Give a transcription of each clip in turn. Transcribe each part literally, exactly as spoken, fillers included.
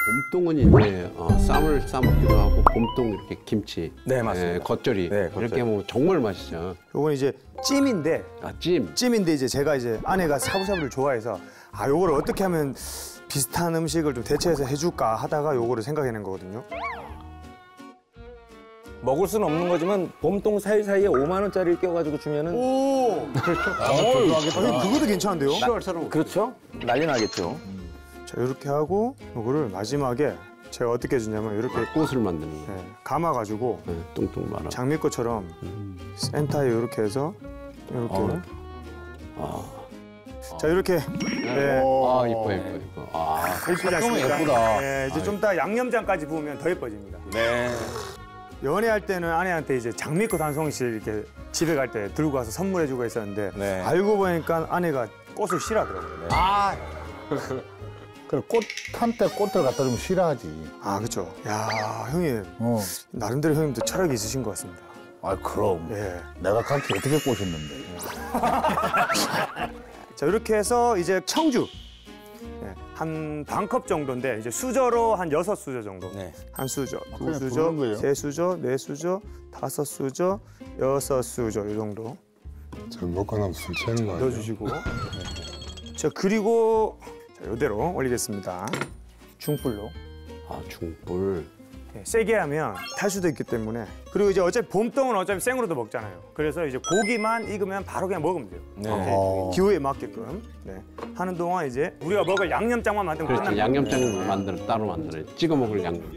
봄동은 이제 어, 쌈을 싸먹기도 하고 봄동 이렇게 김치, 네, 맞습니다. 예, 겉절이 네, 겉절이. 이렇게 하면 정말 맛있죠. 요건 이제 찜인데 아, 찜. 찜인데 이제 제가 이제 아내가 샤브샤브를 좋아해서 아 요거를 어떻게 하면 비슷한 음식을 좀 대체해서 해줄까 하다가 요거를 생각해낸 거거든요. 먹을 수는 없는 거지만 봄동 사이사이에 오만 원짜리를 껴가지고 주면은 오, 그렇죠. 아, 그것도 괜찮은데요? 시월처럼. 그렇죠? 난리 나겠죠. 자 이렇게 하고 요거를 마지막에 제가 어떻게 해주냐면 이렇게 꽃을 만드는 거. 네, 감아가지고 네, 뚱뚱 말아. 장미꽃처럼 센터에 이렇게 해서 이렇게 어. 아, 자 이렇게 네. 아 이뻐 이뻐 이뻐. 아, 예쁘지 않습니까? 예쁘다. 네, 이제 좀 이따 양념장까지 부으면 더 예뻐집니다. 네. 연애할 때는 아내한테 이제 장미꽃 한 송이씩 이렇게 집에 갈 때 들고 가서 선물해주고 했었는데 네. 알고 보니까 아내가 꽃을 싫어하더라고요. 아. 그래 꽃한테 꽃을 갖다 주면 싫어하지. 아 그렇죠. 야 형님 어. 나름대로 형님도 철학이 있으신 것 같습니다. 아 그럼. 예. 내가 각기 어떻게 꼬셨는데. 자 이렇게 해서 이제 청주 예, 한 반 컵 정도인데 이제 수저로 한 여섯 수저 정도. 네. 한 수저, 두 그냥 수저, 부는 거예요? 세 수저, 네 수저, 다섯 수저, 여섯 수저 이 정도 저 먹고 나면 술 취하는 거 아니야? 넣어주시고. 자 그리고 자 이대로 올리겠습니다. 중불로. 아 중불. 예, 세게 하면 탈 수도 있기 때문에. 그리고 이제 어차피 봄동은 어차피 생으로도 먹잖아요. 그래서 이제 고기만 익으면 바로 그냥 먹으면 돼요. 네. 어. 기호에 맞게끔. 네. 하는 동안 이제 우리가 먹을 양념장만 만들면 그렇지. 끝납니다. 양념장 만들어 따로 만들어. 찍어 먹을 양념장.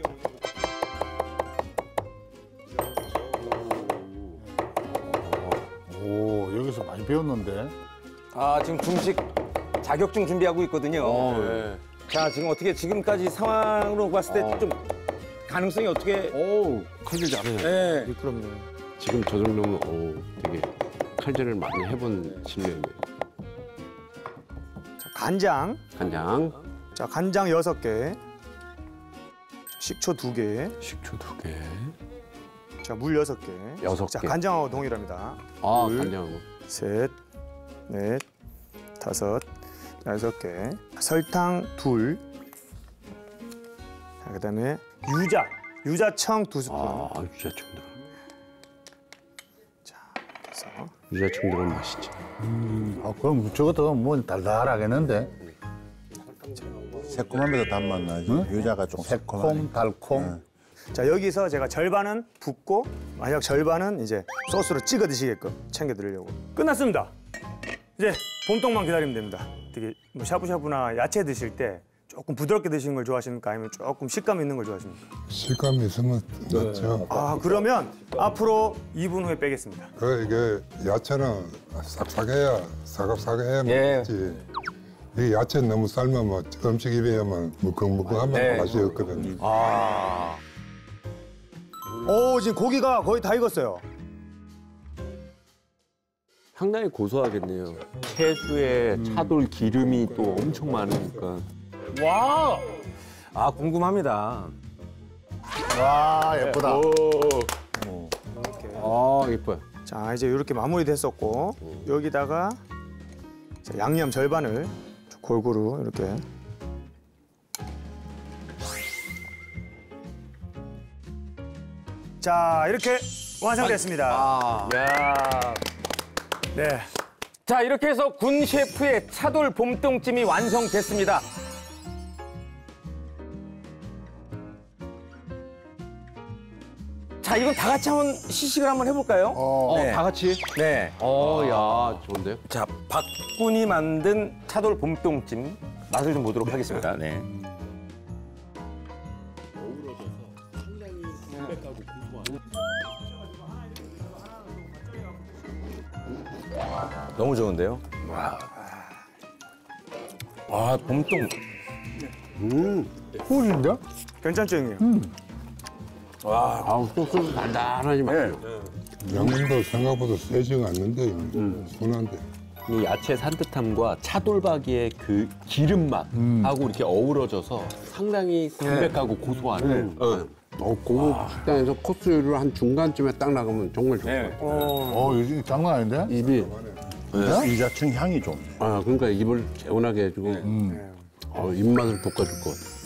오 여기서 많이 배웠는데. 아 지금 중식 자격증 준비하고 있거든요. 네. 자 지금 어떻게 지금까지 상황으로 봤을 때 어. 좀 가능성이 어떻게? 오 칼질 잘해. 네. 네, 그럼요. 지금 저 정도면 오 되게 칼질을 많이 해본 실력이에요. 자, 간장. 간장, 자, 간장 여섯 개. 식초 두 개. 식초 두 개. 자, 물 여섯 개. 여섯 자, 개. 간장하고 동일합니다. 아 둘. 간장하고. 셋, 넷, 다섯, 여섯 개. 설탕 둘. 자, 그다음에 유자. 유자청 두 스푼. 아 유자청 들어. 자, 그래서 유자청 들어면 맛있지. 아 그럼 저것도 뭐 달달하겠는데. 새콤하면서 단맛 나지. 응? 유자가 좀 새콤하네. 콤 달콤. 자, 여기서 제가 절반은 붓고 만약 절반은 이제 소스로 찍어 드시게끔 챙겨 드리려고. 끝났습니다. 이제 봄동만 기다리면 됩니다. 되게 뭐 샤브샤브나 야채 드실 때 조금 부드럽게 드시는 걸 좋아하십니까? 아니면 조금 식감 있는 걸 좋아하십니까? 식감이 있으면 낫죠. 아, 그러면 앞으로 이 분 후에 빼겠습니다. 그 이게 야채는 싹싹해야 사각사각해야 예. 맛있지. 이 야채 너무 삶으면 음식 입에 하면 무컹무컹하면 네. 맛이 없거든요. 아. 오, 지금 고기가 거의 다 익었어요. 상당히 고소하겠네요. 채소에 차돌 기름이 또 엄청 많으니까. 와. 아 궁금합니다. 와 예쁘다. 아 이뻐요. 자, 이제 이렇게 마무리 됐었고 여기다가 자, 양념 절반을 골고루 이렇게. 자, 이렇게 완성됐습니다. 아. 야. 네. 자 이렇게 해서 군 셰프의 차돌 봄동찜이 완성됐습니다. 자 이건 다 같이 한번 시식을 한번 해볼까요? 어. 네. 다 같이. 네. 어, 야 좋은데요? 자 박군이 만든 차돌 봄동찜 맛을 좀 보도록 하겠습니다. 네. 너무 좋은데요? 와. 아 봄동. 꿀인데? 괜찮죠, 형님? 와. 아우 소스도 달달하니 맛있어요. 양념도 생각보다 세지가 않는데 순한데. 이 야채 산뜻함과 차돌박이의 그 기름 맛하고 이렇게 어우러져서 상당히 담백하고 고소한. 어. 어, 고급 식당에서 코스 요리를 한 중간쯤에 딱 나가면 정말 좋을 것 같아요. 어 요즘 장난 아닌데? 입이 유자청 향이 좋네. 아 그러니까 입을 개운하게 해주고 어, 입맛을 돋궈줄 것 같아요.